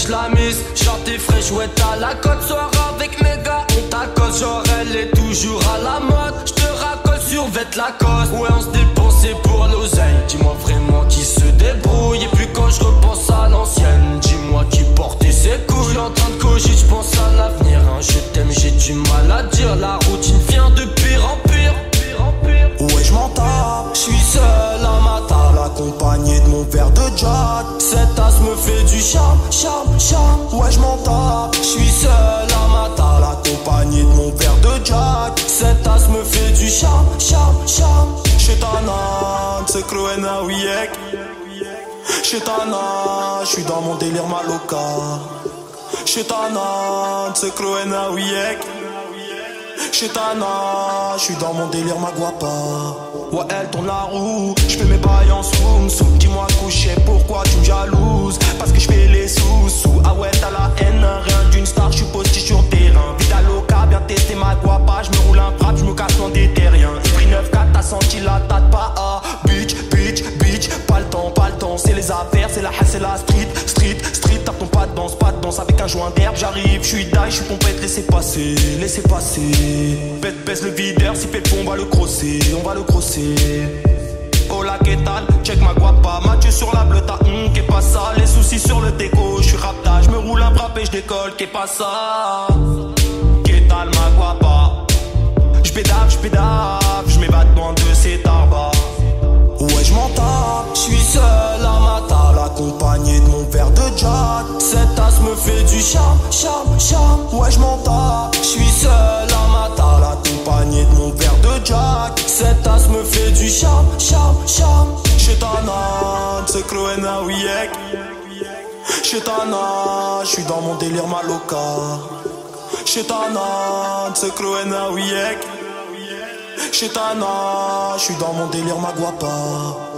lâche la mise. Genre t'es fraîche, ouais t'as la cote. Soir avec mes gars, on t'accote. Genre elle est toujours à la mode. J'te racole sur vête Lacoste. Ouais on se dépensait pour l'oseille. Dis-moi vraiment qui se débrouille. Et puis quand je repense à l'ancienne, dis-moi qui portait ses couilles. J'suis en train de cogiter, j'pense à l'avenir, hein. Je t'aime, j'ai du mal à dire. La routine vient de pire en pire. Ouais j'm'en tape, j'suis seul à ma table, accompagné de mon verre de Jack. Cette tasse me fait du charme, charme, charme. Ouais j'm'en tape, j'suis seul à ma table, accompagné de mon verre de Jack. Cette tasse me fait du charme, charme, charme. Chetana, tsekroena wiek. Chetana, j'suis dans mon délire maloca. Chetana, tsekroena wiek. Chetana, j'suis dans mon délire ma guapa. Ouais elle tourne la roue, j'fais mes bails en soum soum. Dis-moi coucher pourquoi tu me jalouses. Parce que j'fais les sous-sous. Ah ouais t'as la haine, rien d'une star, j'suis posté sur terrain. Vida loca, bien testé ma guapa. J'me roule un frappe, j'me casse dans des terriens. Esprit 9-4, t'as senti la tâte pas ah. Bitch, bitch, bitch, pas le temps, c'est les affaires, c'est la haine, c'est la street, street, street. Tape ton pas de danse avec un joint d'herbe. J'arrive, j'suis die, j'suis pompette, laissez passer, laissez passer. Pète, pèse le videur, si fait le fond, on va le crosser, on va le crosser. Hola, qu'est tal, check ma guapa. Mathieu sur la bleuta, qu'est pas ça. Les soucis sur le déco, j'suis rapta. J'me roule un frappé, j'décolle, qu'est pas ça. Qu'est tal ma guapa. J'pédave, j'm'évade loin de ces tarbas. Ouais j'm'en tape, j'suis seul à ma table, accompagné de mon verre de Jack. Cette tasse me fait du charme, charme, charme. Ouais j'm'en tape, j'suis seul à ma table, accompagné de mon verre de Jack. Cette tasse me fait du charme, charme, charme. Chetana, tsekroena wiek. Chetana, j'suis dans mon délire maloca. Chetana, tsekroena wiek. Chetana, j'suis dans mon délire ma guapa.